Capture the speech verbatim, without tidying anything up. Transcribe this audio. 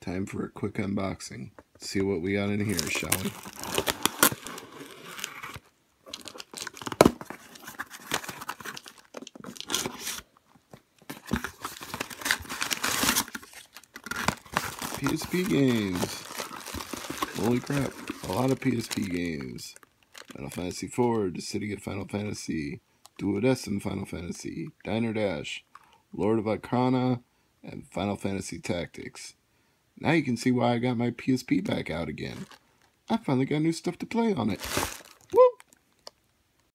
Time for a quick unboxing. See what we got in here, shall we? P S P games. Holy crap. A lot of P S P games. Final Fantasy four, The City of Final Fantasy, Duodecim Final Fantasy, Diner Dash, Lord of Arcana, and Final Fantasy Tactics. Now you can see why I got my P S P back out again. I finally got new stuff to play on it.